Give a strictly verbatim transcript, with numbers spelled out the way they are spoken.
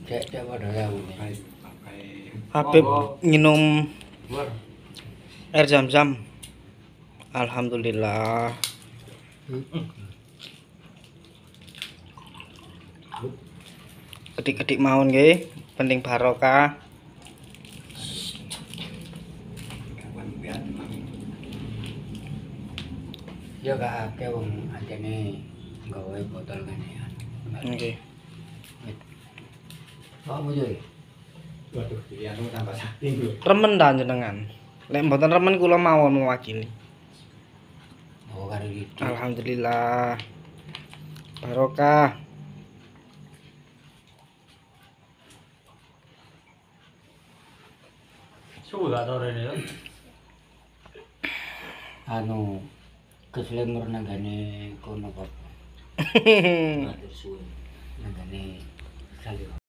Cek cek padha ya. Habib minum air zam-zam. Alhamdulillah. Ketik-ketik mawon nggih, penting barokah. Ya gak akeh wong antene gawe botol kene. Nggih. Pak Mujoy. Waduh, pilihanmu tambah sakti lho. Remen ta jenengan? Lek mboten remen kula mawon mewakili. Oh karo iki. Alhamdulillah. Barokah. Suwe gak tau rene yo. Anu keslemur nang gane kono kok. Matur suwun. Nang gane salih.